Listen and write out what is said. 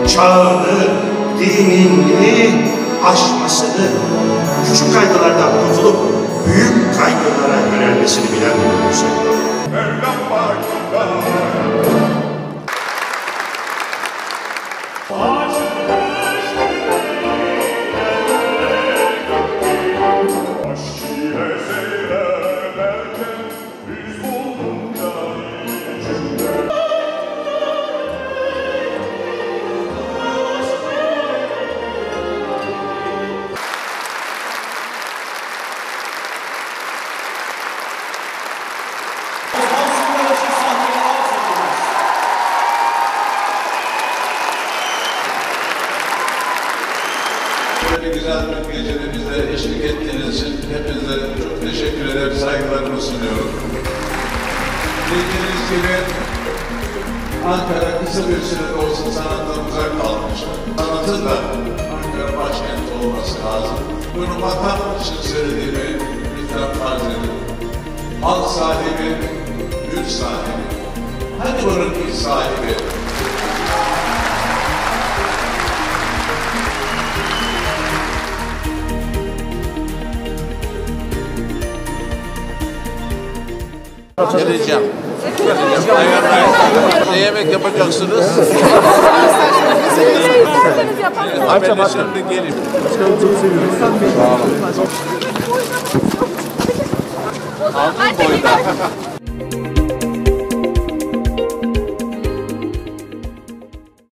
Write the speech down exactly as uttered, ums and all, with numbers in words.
çağını, dinini aşmasını, küçük kaygılardan kurtulup büyük kaygılara yönelmesini bilen bir ulusa. Böyle güzel bir gecede bize eşlik ettiğiniz için hepinize çok teşekkür ederim, saygılarımı sunuyorum. Bildiğiniz gibi Ankara kısa bir süre olsun sanattan uzak kalmış. Sanatın da Ankara başkenti olması lazım. Bunu vatan için söylediğimi lütfen farz edin. Halk sahibi, güç sahibi. Hani bunun ilk sahibi? Geleceğim. Ne yemek yapacaksınız? Ben de şimdi geleyim. Çok seviyorum. Sağ olun. Aldın boyda.